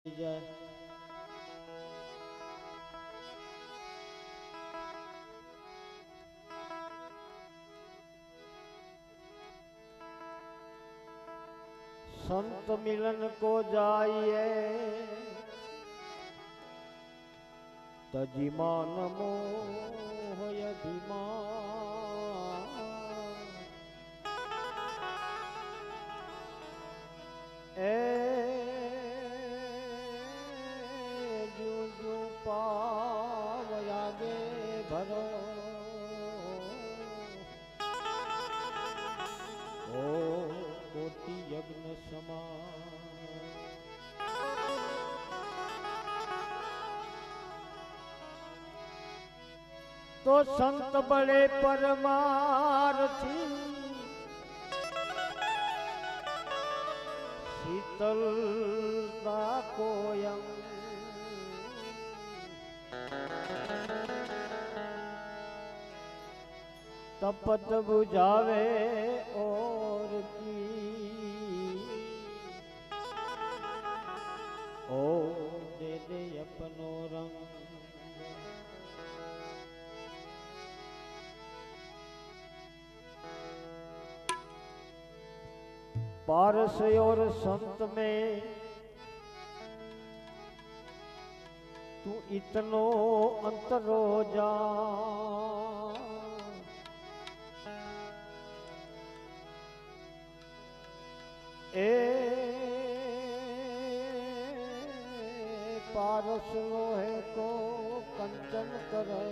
જય संत मिलन को जाइए तजिमान मोह अभिमान ए जू जू पाव आगे भरो ओ कोटि यज्ञ समान तो संत बड़े परमार्थी शीतलता को अंग तपत बुझावे और की ओ दे दे अपनो रंग पारस और संत में तू इतनो अंतर हो जा ए पारस लोहे को कंचन करे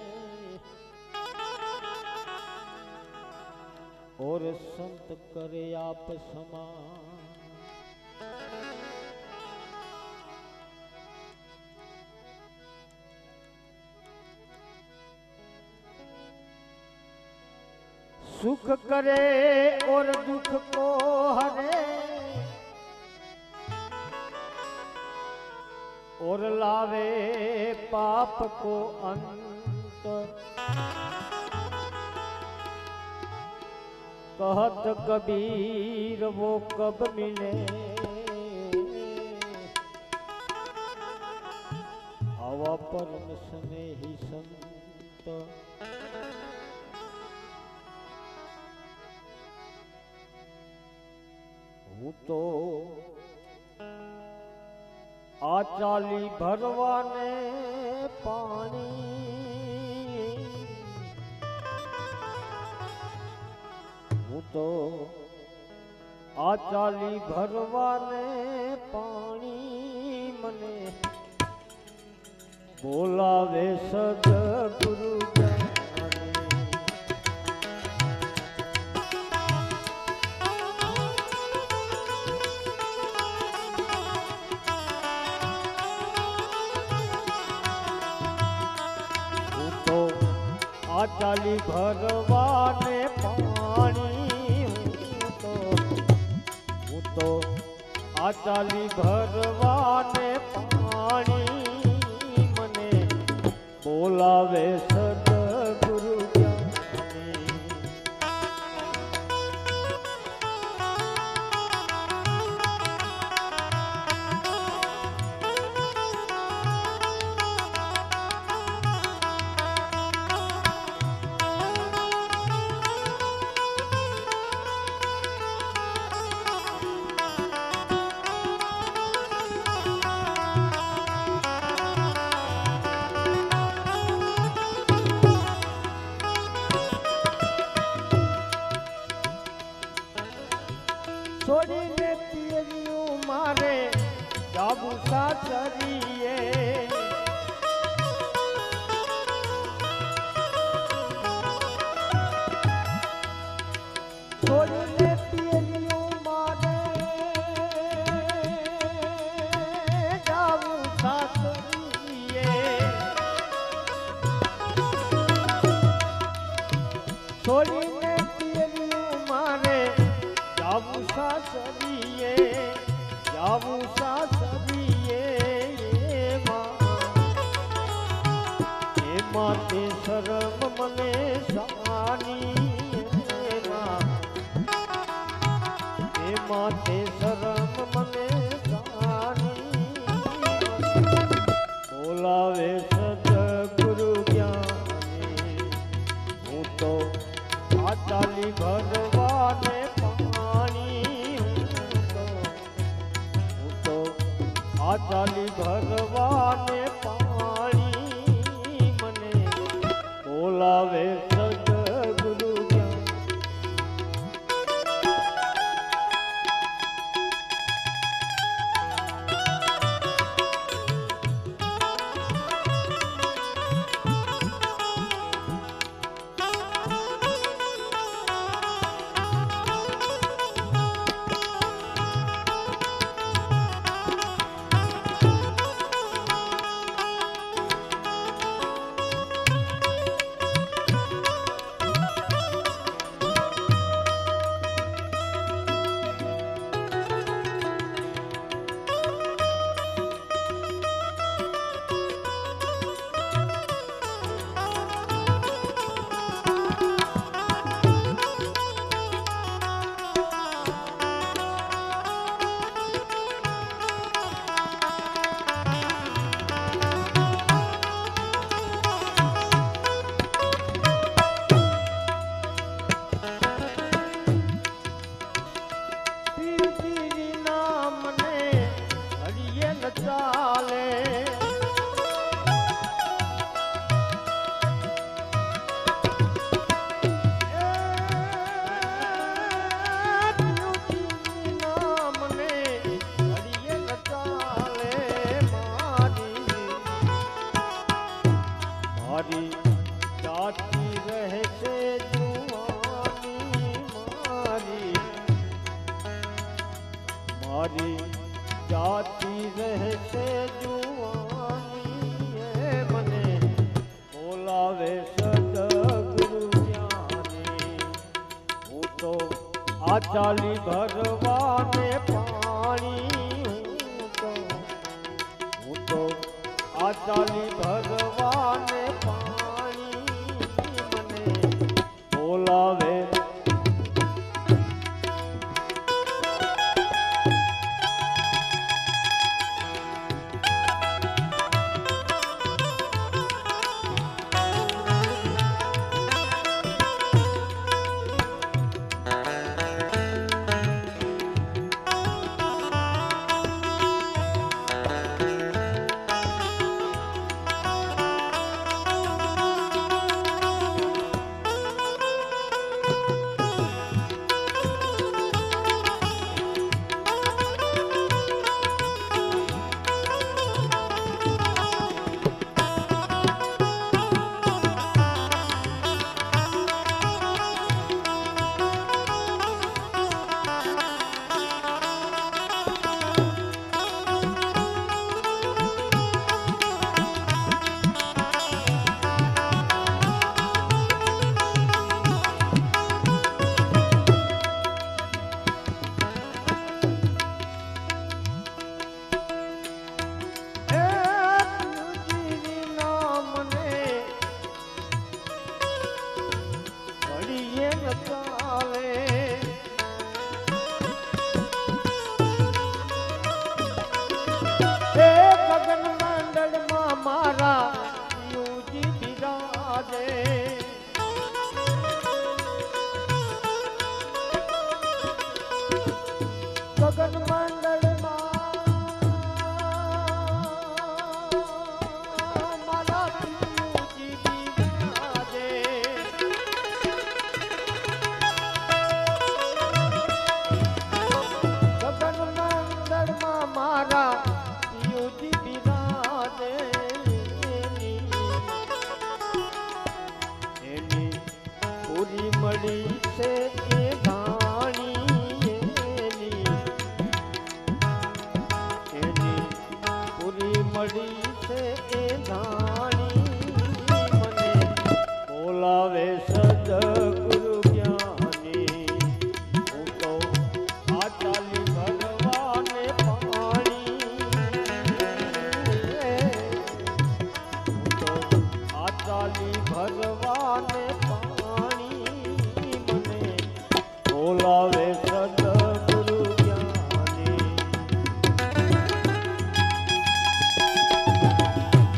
और संत करे आप समान सुख करे और दुख को हरे और लावे पाप को अंत कहत कबीर वो कब मिले हवा परम स्नेही संत हूँ तो आचाली भरवाने पानी हूँ तो आचाली भरवाने पानी मने बोलावे सद्गुरु आचाली भरवाने पानी हूँ तो आचाली भरवाने पानी मने बोलावे सद्गुरु ज्ञानी છોડીને પિયરિયું મારે જાબુ સાસરીએ છોડીને પિયરિયું મારે જાબુ સાસરીએ છોડીને પિયરિયું મારે जाबू सासरिए माते शरम मने सानी माते शरम मने सानी બોલાવે સદગુરુ જ્ઞાની હું તો આ ચાલી ભરવાને પાણી હું તો આ ચાલી ભરવાને પાણી મને બોલાવે સદગુરુ મારી જાતી રહેશે જુવાની મને બોલાવે સદગુરુ જ્ઞાની હું તો આ ચાલી ભરવાને પાણી હું તો આ ચાલી ભરવાને પાણી મને બોલાવે ગગન મંડળમાં મારા પિયુજી બિરાજે ગગન મંડળમાં મારા પિયુજી બિરાજે એની પૂરી મળી છે એ મળી છે એ ધાણી મને બોલાવે સદગુરુ જ્ઞાની હું તો આ ચાલી ભરવાને પાણી હું તો આ ચાલી ભરવાને પાણી મને બોલાવે સદગુરુ જ્ઞાની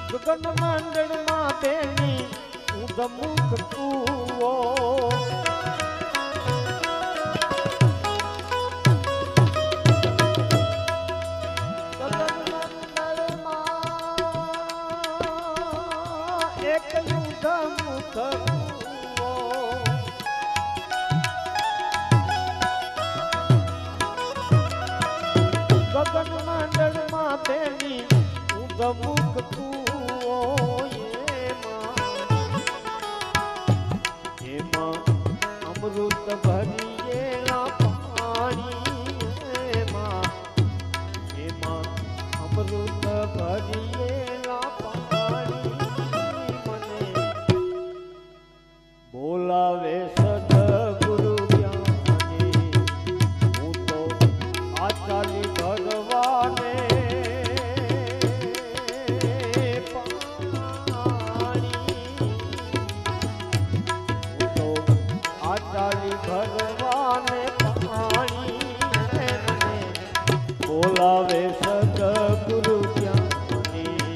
ગગન મંડળમાં બેની ઉદમુખ કૂવો ગગન મંડળમાં તેની ઉદમુખ કૂવો એમાં અમૃત ભરીએલા પાણી એમાં અમૃત ભરીએલા પાણી મને બોલાવે સદગુરુ જ્ઞાની હું તો આ ચાલી ભરવાને પાણી હું તો આ ચાલી ભરવાને પાણી મને બોલાવે સદગુરુ જ્ઞાની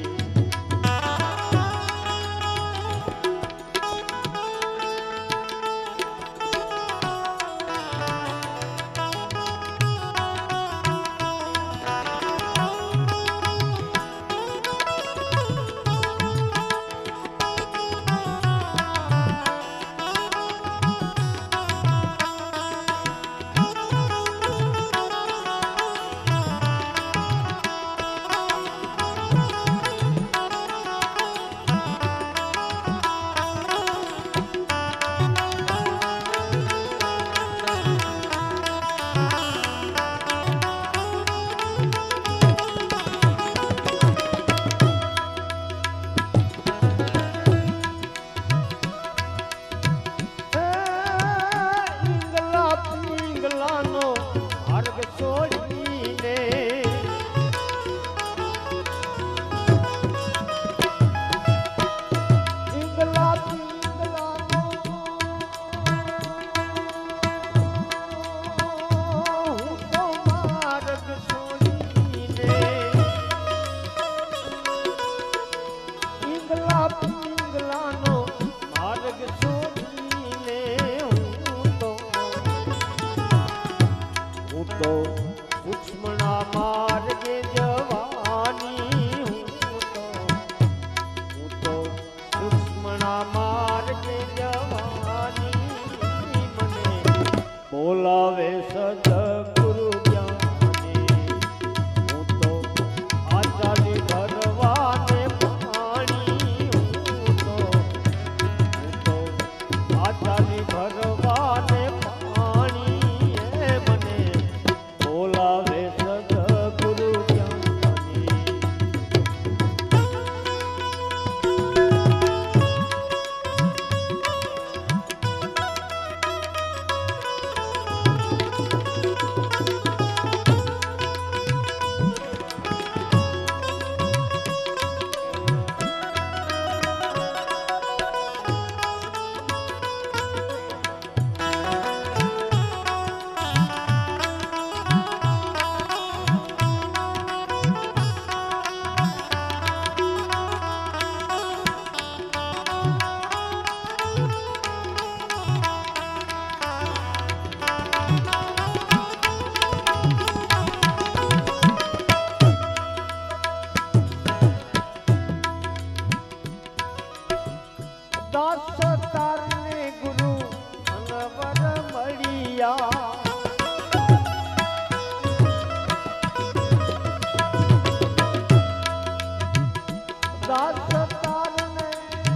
સૂક્ષ્મના માર્ગે જવાની હું તો સૂક્ષ્મના માર્ગે જવાની મને બોલાવે સદગુરુ જ્ઞાની હું તો આ ચાલી ભરવાને પાણી હું તો આ ચાલી ભરવાને પાણી મને બોલાવે સદગુરુ જ્ઞાની દાસ તારને ગુરુ અનવર મળ્યા દાસ તારને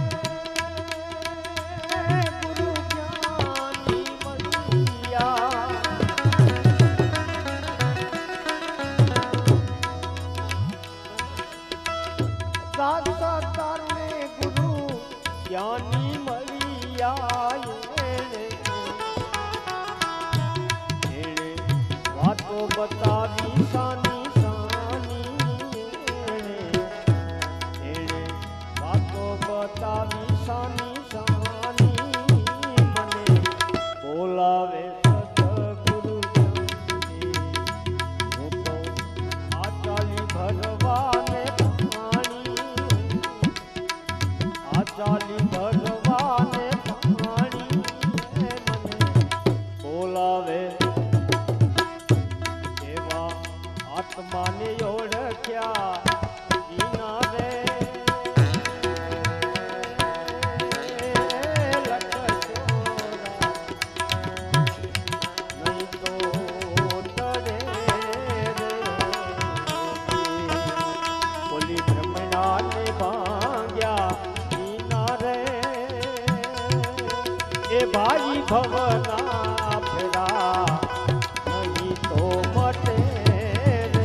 ગુરુ જ્ઞાની મળ્યા દાસ તારને ગુરુ જ્ઞાની મળ્યા એણે વાતો બતાવી સાની સાની એણે વાતો બતાવી સાની સાની મને બોલાવે સદગુરુ જ્ઞાની હું તો આ ચાલી ભરવાને પાણી ભવના ફેરા નહીં તો મટે રે.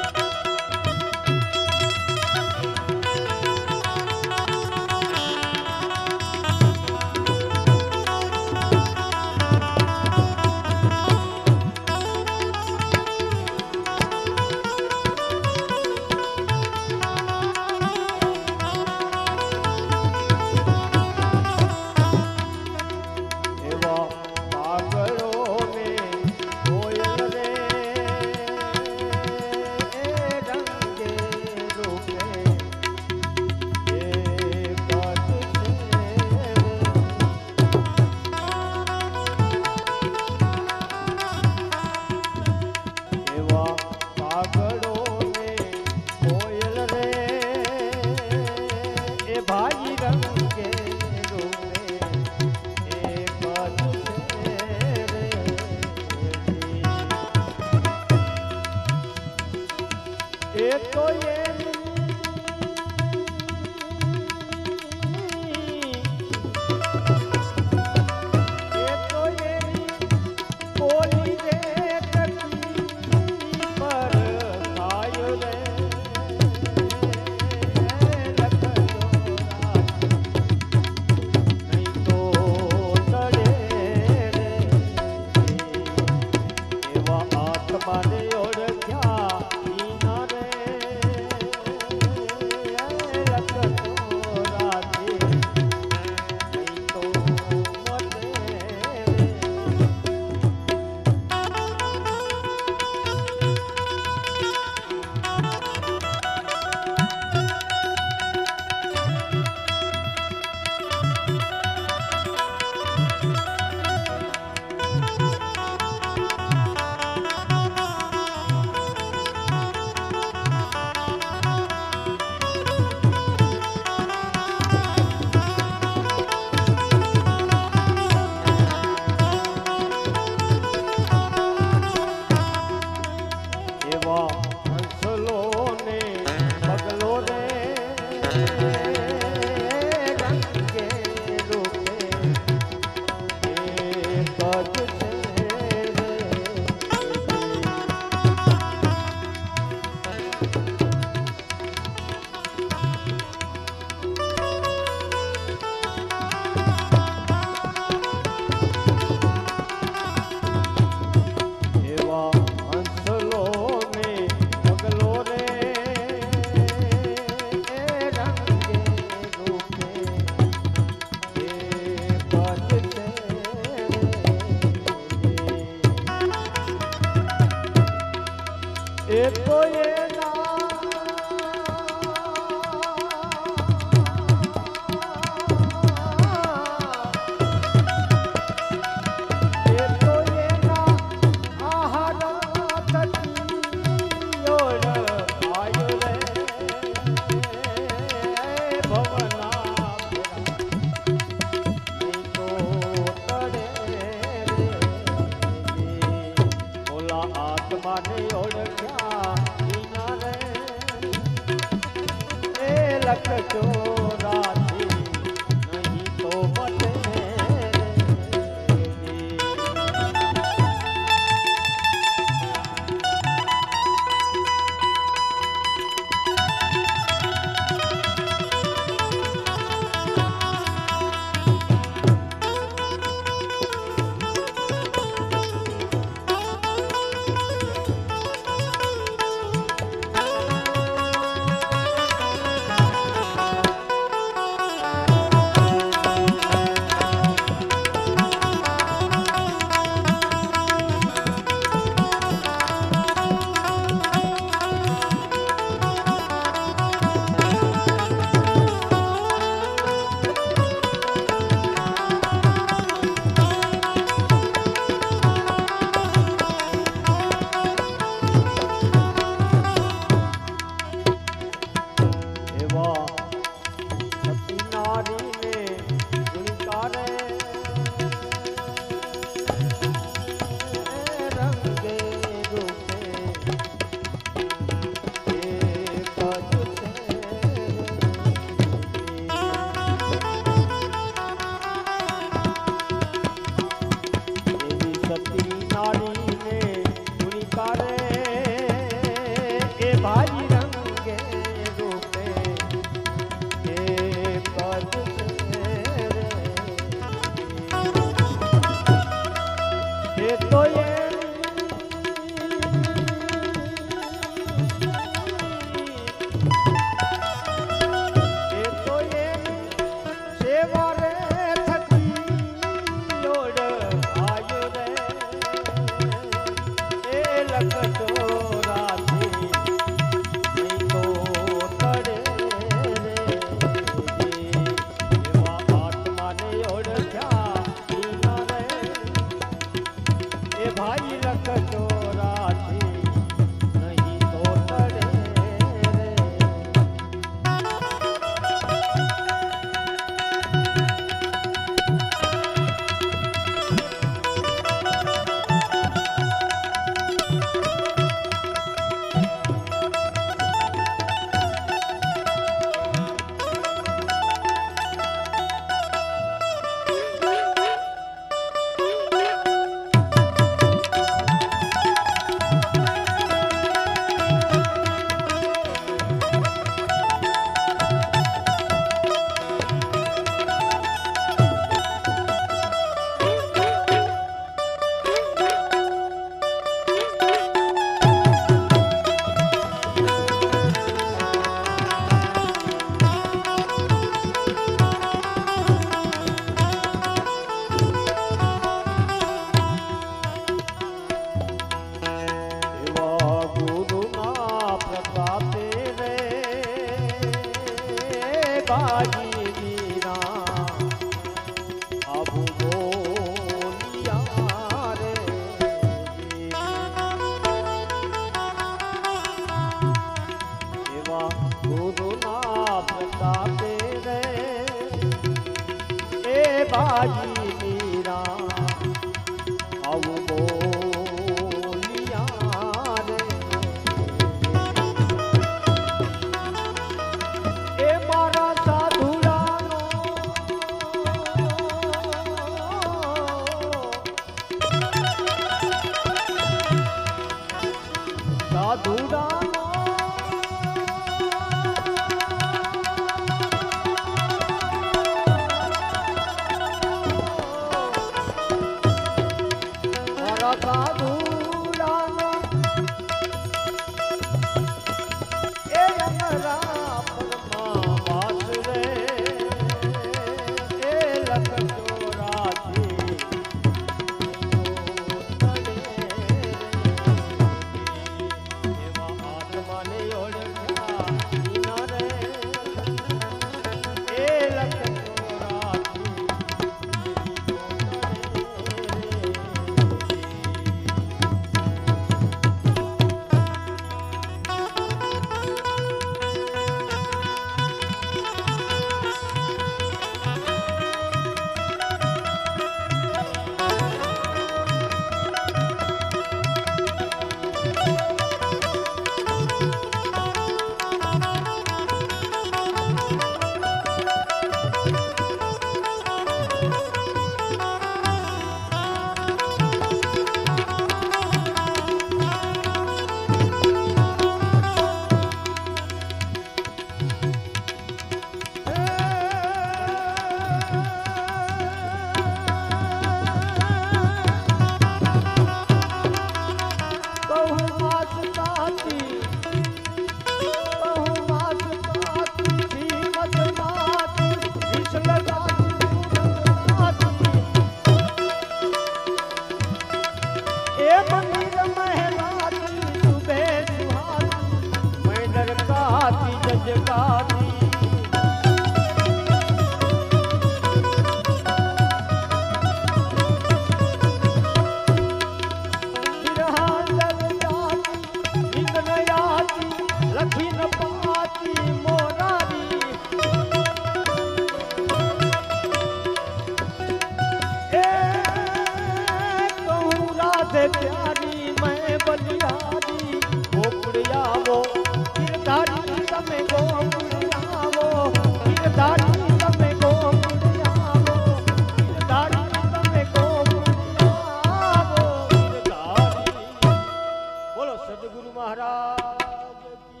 सदगुरु महाराज की